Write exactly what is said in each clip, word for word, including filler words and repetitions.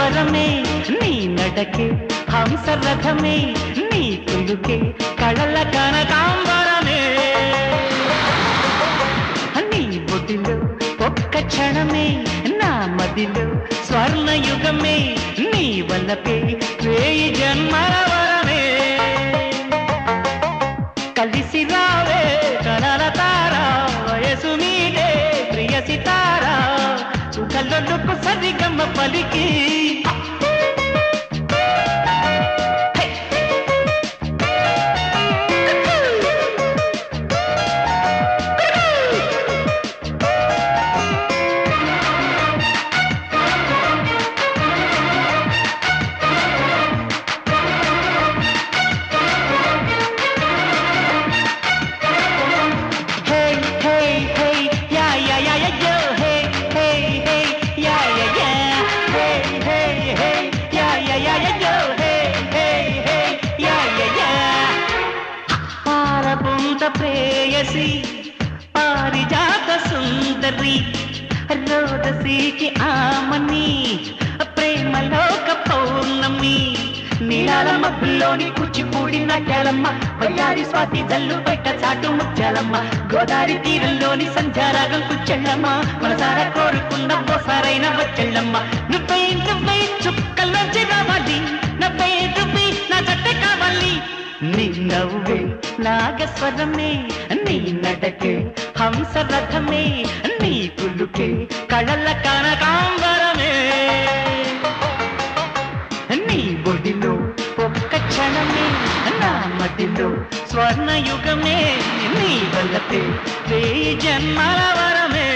స్వరమే నీ నడకే హంసరథమే నీ కులుకే కళల కనకాంబరమే నీ బొటిలో ఒక్క క్షణమే నా మదిలో స్వర్ణయుగమే నీ వల్లపే వేయి జన్మల వరమే కలిసి రావే కలల తారా వయసు మీదే ప్రియ సితారా కళ్ళకు సరిగమ్మ పలికి ప్రేయసి పారిజాత సుందరి రోదసీకి ఆమని ప్రేమలోక పౌర్ణమి నీలాల మబ్బుల్లోని కూచిపూడి నాట్యాలమ్మ వయ్యారి స్వాతి జల్లు బయట చాటు ముత్యాలమ్మ గోదావరి తీరంలోని సంధ్యారాగం కూర్చెళ్ళమ్మ మనసారా కోరుకున్న బోసారైన వచ్చెళ్ళమ్మ నువ్వే నువ్వే చుక్కల్లోంచి రావాలి నవ్వే నువ్వే నా జట్టే కావాలి నీ నవ్వే నాగస్వరమే నీ నడకే హంసరథమే నీ కులుకే కళల కనకాంబరమే నీ బొడిలో ఒక్క క్షణమే నా మదిలో స్వర్ణయుగమే నీ వల్లపే వేయి జన్మల వరమే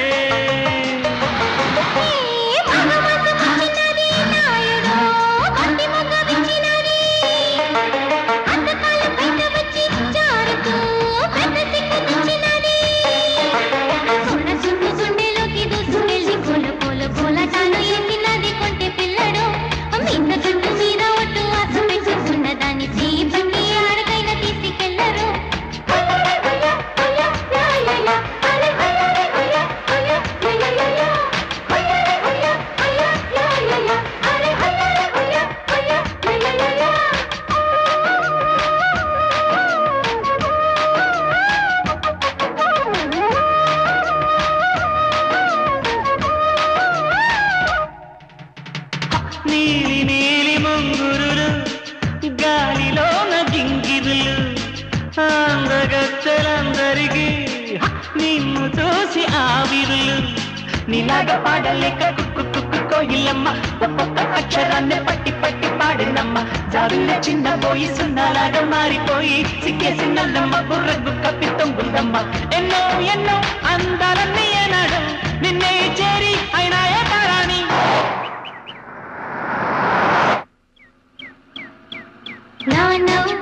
నీలి నీలి ముంగురులు గాలిలోన గింగిరులు అందగత్తెలందరికీ నిన్ను చూసి ఆవిరులు నీలాగా పాడలేక కుక్కు కుక్కు కోయిలమ్మ ఒక్కొక్క అక్షరాన్ని పట్టి పట్టి పాడినమ్మ జారులే చిన్న పోయి సున్నాలాగా మారిపోయి సిగ్గేసి నల్లమ్మ బుర్రకు కప్పి తొంగుందమ్మ ఎన్నో ఎన్నో అందాలన్నీ ఏనాడు నిన్నే చేరి అయినా ఏ తారాని No, no.